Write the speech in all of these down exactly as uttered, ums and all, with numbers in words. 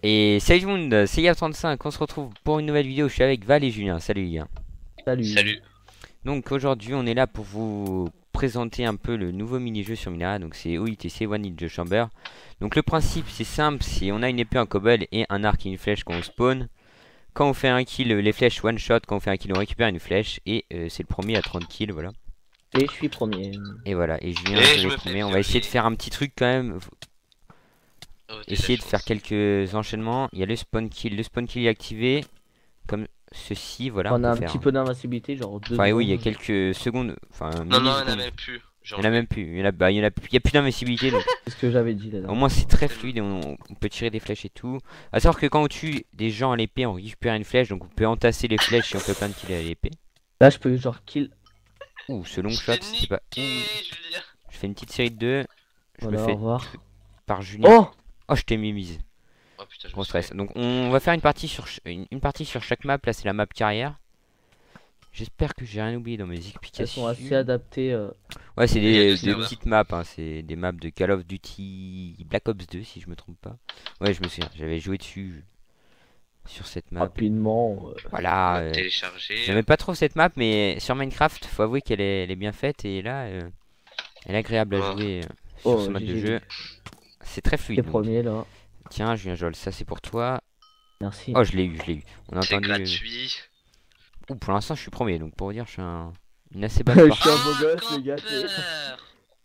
Et salut tout le monde, c'est Yab trente-cinq, on se retrouve pour une nouvelle vidéo, je suis avec Val et Julien, salut les gars. Salut. Salut. Donc aujourd'hui on est là pour vous présenter un peu le nouveau mini-jeu sur Minera, donc c'est O I T C, One Hit the Chamber. Donc le principe c'est simple, c'est on a une épée en cobble et un arc et une flèche quand on spawn. Quand on fait un kill, les flèches one shot, quand on fait un kill on récupère une flèche et euh, c'est le premier à trente kills, voilà. Et je suis premier. Et voilà, et Julien Et c'est je le me premier, fais on va essayer de violer. faire un petit truc quand même. Oh, t'as Essayer la de faire chance. quelques enchaînements. Il y a le spawn kill. Le spawn kill est activé. Comme ceci, voilà. On On a peut un faire. petit peu d'invincibilité, genre deux Enfin, oui, il y a secondes. quelques secondes. Enfin, Non, non, il n'y en a millisecondes. même plus. Il y en a même plus. Il y en a, bah, il y en a, plus- il y a plus d'invincibilité. Donc, C'est ce que j'avais dit là. au moins, c'est très fluide et on, on peut tirer des flèches et tout. À savoir que quand on tue des gens à l'épée, on récupère une flèche. Donc, on peut entasser les flèches si on fait plein de kills à l'épée. Là, je peux genre kill. Ouh, ce long Je shot, t'ai c'était pas. niqué, Ouh, Julien. je fais une petite série de deux. Je Voilà, me au fais revoir. par Julien. Oh, Oh, je t'ai mimise. Oh putain, je Gros me stress. suis Donc on va faire une partie sur ch- une, une partie sur chaque map. Là c'est la map carrière. J'espère que j'ai rien oublié dans mes elles explications. sont assez adaptées. euh, Ouais, c'est Il y a des, deux des serveurs. petites maps. Hein. C'est des maps de Call of Duty Black Ops deux si je me trompe pas. Ouais, je me souviens. J'avais joué dessus sur cette map. rapidement. euh, Voilà. fait euh, télécharger. J'aimais pas trop cette map, mais sur Minecraft, faut avouer qu'elle est, elle est bien faite et là, euh, elle est agréable à Oh. jouer euh, sur Oh, ce mode de G G. jeu. C'est très T'es fluide. donc. premier là. Tiens, Julien Jol, ça c'est pour toi. Merci. Oh, je l'ai eu, je l'ai eu. On a C'est entendu. euh, gratuit. Ouh, pour l'instant, je suis premier, donc pour vous dire, je suis un... une assez bonne Je partie. suis un beau gosse, Ah, les gars. campeur.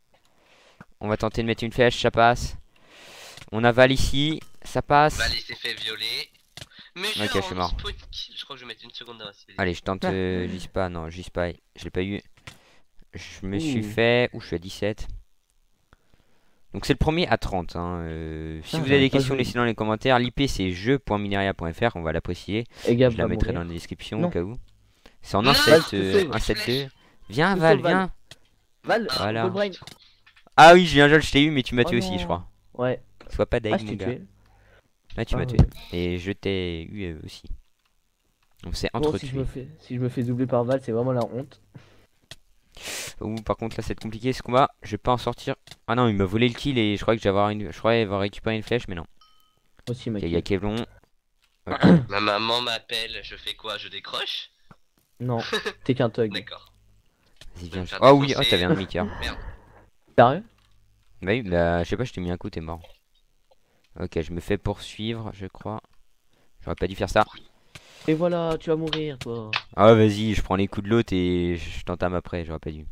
On va tenter de mettre une flèche, ça passe. On avale ici, ça passe. Bah, il s'est fait violer. Mais Ok, j'ai je suis mort. spawn kill. Je crois que je vais mettre une seconde d'invincibilité. Allez, je tente. Euh, j'y pas, non, j'y pas. Je l'ai pas eu. Je me suis Ouh. fait. Ouh, je suis à dix-sept. Donc c'est le premier à trente. Hein. Euh, si Ah, vous avez j'avais des pas questions, joué. laissez dans les commentaires. L'I P c'est jeu point mineria point F R, on va l'apprécier. Et Gab Je la va mettrai dans mourir. la description Non. au cas où. C'est en Non, un sept, je te euh, sauve. un sept deux. Viens, Je te Val, sauve, Val. viens. Val, Voilà. Goldbrain. Ah oui, Julien Jol, je t'ai eu, mais tu m'as Oh tué aussi, non. je crois. Ouais. Sois pas Ah, deg, je mon t'ai gars. tué. Là, tu Ah, m'as ouais. tué. Et je t'ai eu euh, aussi. On s'est Bon, si je entretués. me fais, si je me fais doubler par Val, c'est vraiment la honte. Ouh, par contre, là, c'est compliqué ce combat. Je vais pas en sortir. Ah non, il m'a volé le kill et je croyais que j'avais avoir une... je croyais avoir récupéré une flèche, mais non. Aussi, Ok, mec. il y a Kevlon. Ok. Ma maman m'appelle. Je fais quoi? Je décroche? Non, t'es qu'un thug. D'accord. Vas-y, Je vais viens. me faire Oh oui, oh, défoncer. t'avais un demi-cœur. Merde. Sérieux? Bah oui, bah, je sais pas, je t'ai mis un coup, t'es mort. Ok, je me fais poursuivre, je crois. J'aurais pas dû faire ça. Et voilà, tu vas mourir, toi. Ah ouais, vas-y, je prends les coups de l'autre et je t'entame après, j'aurais pas dû.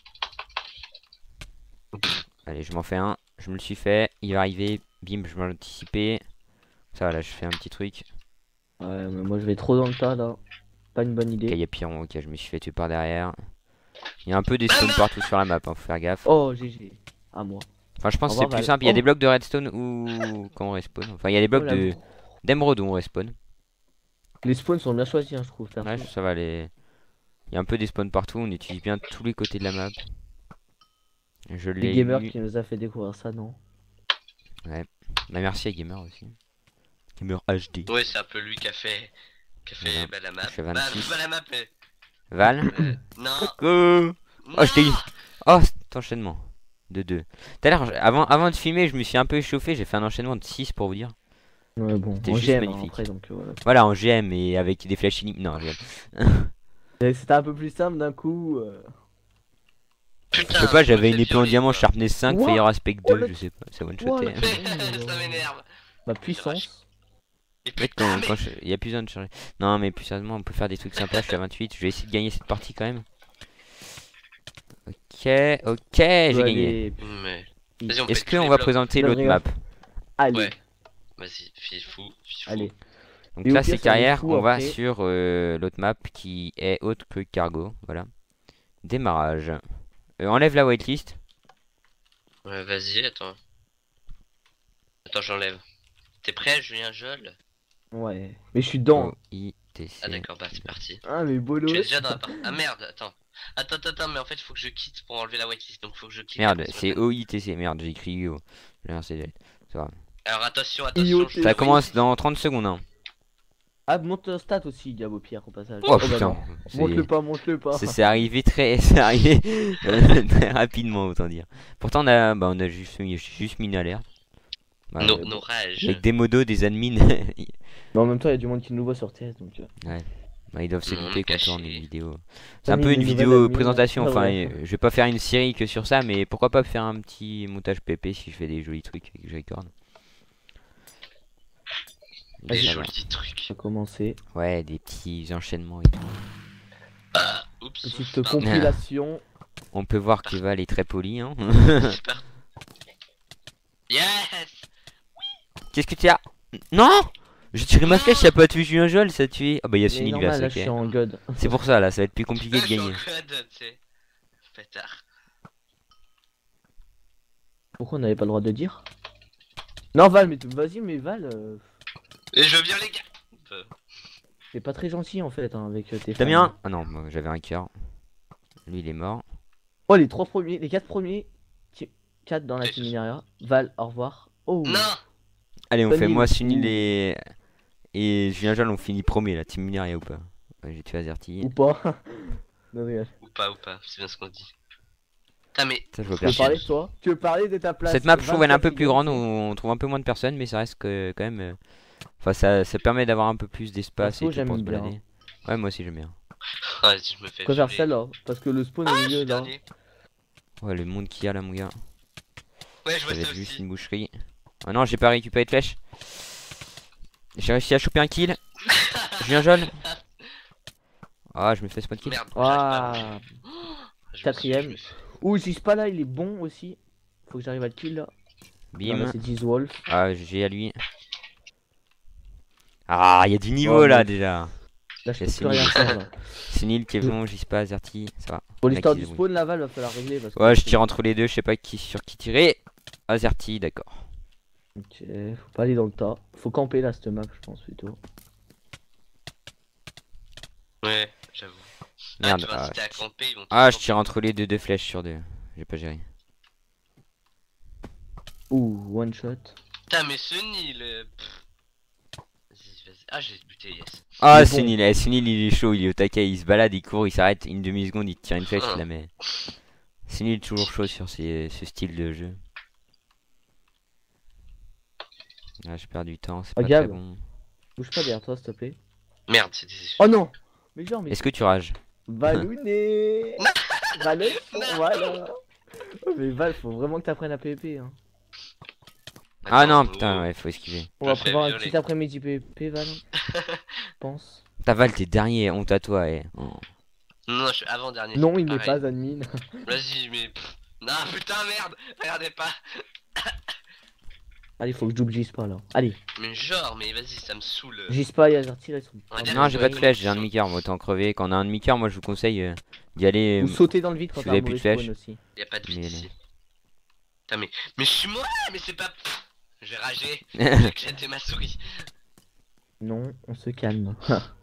Allez, je m'en fais un. Je me le suis fait. Il va arriver. Bim, je m'en anticipé. Ça va, là, je fais un petit truc. Ouais, mais moi je vais trop dans le tas là. Pas une bonne Ok, idée. il y a Piron. Ok, je me suis fait tuer par derrière. Il y a un peu des spawns partout sur la map, hein, faut faire gaffe. Oh, G G. À moi. Enfin, je pense Au que c'est revoir, plus Val. simple. Il y a Oh. des blocs de redstone ou quand on respawn. Enfin, il y a des blocs Oh, la- de d'émeraude où on respawn. Les spawns sont bien choisis, hein, je trouve. perso. Ouais, ça va. Les... Il y a un peu des spawns partout. On utilise bien tous les côtés de la map. Je Les l'ai gamers eu. qui nous a fait découvrir ça, non? Bah, merci à Gamer aussi. Gamer H D. Ouais, c'est un peu lui qui a fait. Qui a fait Voilà. bah, la map. Je fais Bah, vingt-six. pas la map. mais- Val. euh, non. Coucou. Oh, je t'ai eu. Oh, cet enchaînement. De deux. Tout à l'heure, j- avant, avant de filmer, je me suis un peu échauffé. J'ai fait un enchaînement de six pour vous dire. Ouais, bon, C'était on juste G M hein, magnifique. après donc euh, voilà. Voilà, en G M et avec des flèches illimitées. Non, je rigole. Et C'était un peu plus simple d'un coup. euh. Putain, Je sais pas, je me j'avais fais une épée en violer, diamant quoi. Sharpness cinq, What Fire Aspect Oh, deux, le- je sais pas, ça one Oh, shoté. le- Ça m'énerve. Ma puissance. Et En fait, putain, quand, mais- quand je... il y a plus besoin de changer. Non, mais plus sérieusement, on peut faire des trucs sympas. Je suis à vingt-huit. Je vais essayer de gagner cette partie quand même. Ok, ok, j'ai gagné. Allez, Mais- Vas-y, on Est-ce pète tous qu'on les va blocs. présenter Non, l'autre mais map? allez, Ouais. Vas-y, fifou, fifou. allez. Donc Et au là, pire, c'est ça nous carrière. fout On va après. sur euh, l'autre map qui est autre que cargo. Voilà. Démarrage. Euh, enlève la whitelist. Ouais, vas-y, attends. Attends, j'enlève. T'es prêt, Julien Jol? Ouais. Mais je suis dedans. O I T C. Ah d'accord, bah c'est parti. Ah, mais bolos. Tu es déjà dans la partie. Ah merde, attends. Attends, attends, attends, mais en fait, il faut que je quitte pour enlever la whitelist, donc faut que je quitte. Merde, Parce que- c'est O I T C. Merde, j'ai écrit U O. J'ai lancé des- ça va. Alors attention, I O attention. T. je- Ça Oui. commence dans trente secondes. Hein. Ah, monte un stat aussi, Gab au pire, au passage. Oh bah putain. non. c'est- Monte-le pas, monte-le pas. C'est c'est arrivé très, c'est arrivé euh, très rapidement autant dire. Pourtant on a, bah on a juste mis, juste mis une alerte. Bah, Nos, euh, nos rages. avec des modos, des admins. Mais en même temps, il y a du monde qui nous voit sur T S, donc. euh, Bah, ils doivent se Non, douter qu'on caché. tourne une vidéo. C'est un T'as peu mis une une vidéo nouvelle admin, présentation. là. Enfin, Ouais. euh, je vais pas faire une série que sur ça, mais pourquoi pas faire un petit montage P P si je fais des jolis trucs et que je record. Des Vas-y. jolis trucs. On va commencer. Ouais, des petits enchaînements et tout. Ah, oups. Petite Pardon. compilation. On peut voir que Val est très poli. Hein. C'est pas- Yes. Qu'est-ce que tu as? Non! J'ai tiré ma flèche, Non. y'a pas tué Julien Jol, ça a tué. Ah bah y'a Mais Sunil normal, Glace, là, je suis ok. en god. C'est pour ça là, ça va être plus compliqué de Je suis en gagner. code, tu sais. Pétard. Pourquoi on n'avait pas le droit de dire? Non, Val, mais t- vas-y, mais Val, euh, Et je viens les gars. Euh, t'es pas très gentil en fait hein, avec euh, tes fans. Damien! Ah non, moi, j'avais un cœur. Lui il est mort. Oh, les trois premiers, les quatre premiers, quatre dans la Et team je- Mineria. Val, au revoir. Oh, Non. Allez, on Sunil. fait moi, Sunil Ouh. et. Et Julien Jol, on finit premier là, Team Mineria ou pas? Ouais, j'ai tué Azerty. ou pas. Non, regarde. Ou pas, ou pas. C'est bien ce qu'on dit. Putain, mais. Ça, je vois Tu veux personne. parler de toi? Tu veux parler de ta place? Cette map, je trouve, elle est un peu vingt-quatre plus grande, égalité. on on trouve un peu moins de personnes, mais ça reste que, quand même. euh, Enfin, ça, ça permet d'avoir un peu plus d'espace et Perso, tout j'aime pour se bien. balader. Ouais, moi aussi j'aime bien. Ah, si je me fais. Je préfère violer. celle-là, parce que le spawn Ah, au je milieu suis là. dernier. Ouais, le monde qu'il y a là, mon gars. Ouais, je vois J'avais ça juste aussi. une boucherie. Ah non, j'ai pas récupéré de flèche. J'ai réussi à choper un kill. Julien Jol. Ah, je me fais spawn kill. Merde. j'arrive pas à Ah, bouger. Je me suis- quatrième. je me fais- ouh, si pas là, il est bon aussi. Faut que j'arrive à le kill là. Non, là, Bim. c'est dix Wolf. Ah, j'ai à lui. Ah, il y a du niveau Oh, là mais- déjà. Là, je Et peux c'est plus rien nul. faire là. Sunil, Kevon, Gispa, Azerty, ça va. Pour l'histoire Mec, du il est spawn, là, Val, va falloir régler. Parce que Ouais, je tire entre les deux, je sais pas qui sur qui tirer. Azerty, d'accord. Ok, faut pas aller dans le tas. Faut camper là, cette map, je pense plutôt. Ouais, j'avoue. Ah, Merde. tu vas Ah, inciter à camper, ils vont Ah, tous je tire entre les deux, deux flèches sur deux. J'ai pas géré. Ouh, one shot. Putain, mais ce Nil. euh, pff. Vas-y, vas-y. Ah, j'ai buté, yes. Ah, Mais bon. Sunil, eh, Sunil, il est chaud, il est au taquet, il se balade, il court, il s'arrête une demi-seconde, il te tire une flèche, il la met. Sunil est toujours chaud sur ces- ce style de jeu. Ah, je perds du temps, c'est pas Regarde. très bon. Bouge pas derrière toi, s'il te plaît. Merde, c'était. Oh non! Mais genre, mais. Est-ce que tu rages? Valouné! Val, voilà! Oh, mais Val, faut vraiment que t'apprennes à PvP. Hein. Ah Attends, non, oh. putain, ouais, faut esquiver. On Je va me fais prévoir un violer. petit après-midi PvP, Val. Je pense. Ta Val, t'es dernier, honte à toi, eh. Oh. Non, je suis avant-dernier. Non, il n'est Pareil. pas admin. Vas-y, mais. pff. Non, putain, merde! Regardez pas! Allez, faut que je double Gispa là. Allez, Mais genre, mais vas-y, ça me saoule. Gispa et Azerty là, ils sont. On va dire Non, que j'ai je pas de vais flèche, j'ai un connexion. demi-cœur, moi, autant crever. Quand on a un demi-cœur, moi, je vous conseille euh, d'y aller. Ou euh, sauter dans le vide quand si t'as vous un avez plus mauvais de spawn aussi. Y a pas de vide Mais- ici. Putain, mais. Mais je suis moi, mais c'est pas. Pff. Je vais rager. J'étais ma souris. Non, on se calme.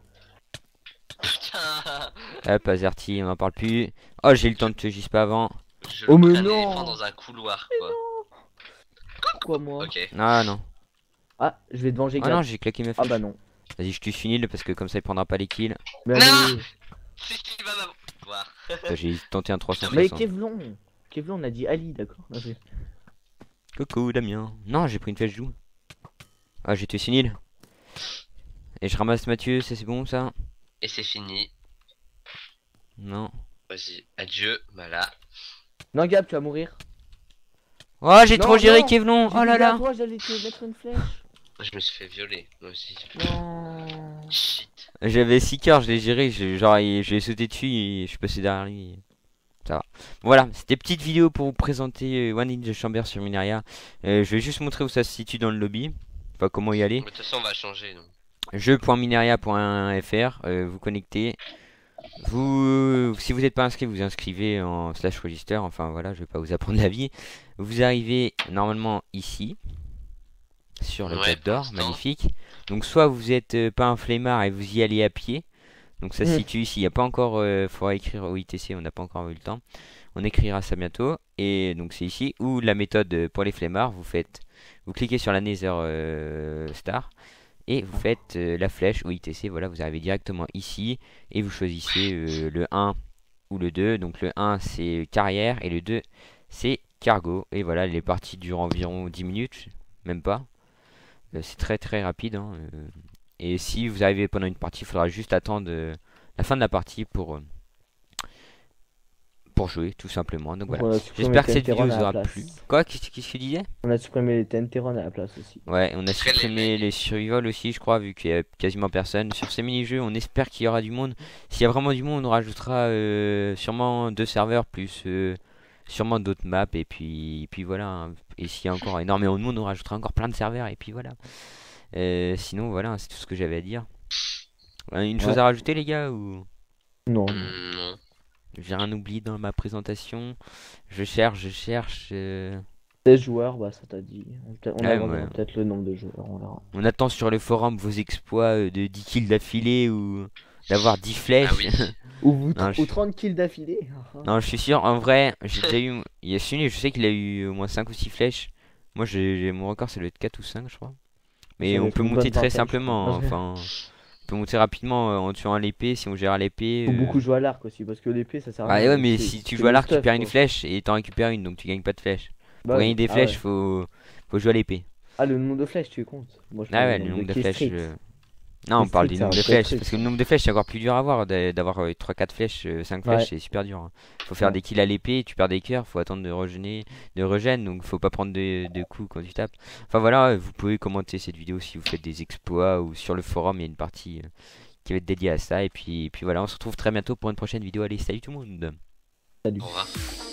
Putain! Hop, Azerty, on en parle plus. Oh, j'ai eu le temps de te juste pas avant. Je Oh, le mais prends non. l'éléphant dans un couloir, quoi. Quoi, moi? Ok. Ah non. Ah, je vais te venger, Ah Gab. non, j'ai claqué ma Ah flèche. bah non. Vas-y, je tue Sunil parce que comme ça il prendra pas les kills. Mais Non. allez. Si, si, va m'avoir. Bah, j'ai tenté un trois cent Mais soixante. Kevlon. Kevlon, on a dit Ali, d'accord. Non, c'est- Coucou Damien. Non, j'ai pris une flèche joue. Ah, j'ai tué Sunil. Et je ramasse Mathieu, ça c'est bon ça? Et c'est fini. Non. Vas-y, adieu. Voilà. Non, Gab, tu vas mourir. Oh, j'ai Non, trop géré non. Kevlon. J'ai Oh là dit à là. toi, j'allais te mettre une flèche. Je me suis fait violer, moi aussi. Non. Shit. J'avais six cœurs, je l'ai géré. je- Genre, il- je l'ai sauté dessus et je suis passé derrière lui. Ça va. Voilà, c'était petite vidéo pour vous présenter euh, One Ninja Chamber sur Mineria. Euh, je vais juste montrer où ça se situe dans le lobby. Enfin, comment y aller. Mais de toute façon, on va changer. Donc. jeu point mineria point f r, euh, vous connectez. Vous, si vous n'êtes pas inscrit, vous inscrivez en slash register. Enfin voilà, je vais pas vous apprendre la vie. Vous arrivez normalement ici, sur le Ouais, code pour d'or, l'instant. magnifique. Donc soit vous êtes euh, pas un flemmard et vous y allez à pied. Donc ça se Mm. situe ici. Il n'y a pas encore, euh, faudra écrire au I T C. On n'a pas encore eu le temps. On écrira ça bientôt. Et donc c'est ici où la méthode euh, pour les flemmards. Vous faites, vous cliquez sur la Nether euh, Star. Et vous faites euh, la flèche au I T C, voilà, vous arrivez directement ici. Et vous choisissez euh, le un ou le deux. Donc le un c'est carrière et le deux c'est cargo. Et voilà, les parties durent environ dix minutes, même pas. Euh, c'est très très rapide. Hein, euh, et si vous arrivez pendant une partie, il faudra juste attendre euh, la fin de la partie pour, euh, pour jouer, tout simplement. Donc Donc voilà. on a supprimé J'espère que les cette T N T vidéo Run vous à la aura place. plu. Quoi? Qu'est-ce qu'est-ce que tu disais? On a supprimé les T N T Run à la place aussi. Ouais, on a Très supprimé les- les survival aussi, je crois, vu qu'il y a quasiment personne. Sur ces mini-jeux, on espère qu'il y aura du monde. S'il y a vraiment du monde, on rajoutera euh, sûrement deux serveurs plus euh, sûrement d'autres maps. Et puis, et puis voilà. Hein. Et s'il y a encore énormément de monde, on rajoutera encore plein de serveurs. Et puis voilà. Euh, sinon, voilà, c'est tout ce que j'avais à dire. Euh, Une chose Ouais. à rajouter, les gars, ou Non, non. Hmm, non. j'ai rien oublié dans ma présentation? Je cherche, je cherche. euh, seize joueurs, bah ça t'a dit. On, peut- on Ouais, agrandira ouais. peut-être le nombre de joueurs, on verra. On attend sur le forum vos exploits euh, de dix kills d'affilée ou d'avoir dix flèches. Ah oui. Ou, vous, Non, je- ou trente kills d'affilée. Non, je suis sûr, en vrai, j'ai déjà eu. Il y a Sune, je sais qu'il a eu au moins cinq ou six flèches. Moi, j'ai j'ai- mon record, ça doit être quatre ou cinq, je crois. Mais Ça doit on être peut une monter bonne très vingtaine, je simplement. crois. Enfin, on peut monter rapidement euh, en tuant à l'épée si on gère à l'épée. Faut euh. beaucoup jouer à l'arc aussi, parce que l'épée ça sert à Ah rien. ouais, mais c'est- si tu c'est joues à le l'arc, tu stuff, perds une quoi. flèche et t'en récupères une, donc tu gagnes pas de flèches. Bah Pour ouais. gagner des Ah flèches, ouais. faut... faut jouer à l'épée. Ah, le nombre de flèches, tu comptes. Moi, je Ah parle ouais, du le nombre de kills flèches. streaks. euh, Non, on Les parle streaks, du c'est nombre un de vrai flèches. truc. Parce que le nombre de flèches, c'est encore plus dur à avoir. d'a- D'avoir euh, trois quatre flèches, euh, cinq flèches, Ouais. c'est super dur. Hein. Faut faire Ouais. des kills à l'épée, tu perds des cœurs, faut attendre de régénérer, de régène, donc faut pas prendre de, de coups quand tu tapes. Enfin voilà, euh, vous pouvez commenter cette vidéo si vous faites des exploits ou sur le forum, il y a une partie euh, qui va être dédiée à ça. Et puis, et puis voilà, on se retrouve très bientôt pour une prochaine vidéo. Allez, salut tout le monde! Salut. Au revoir.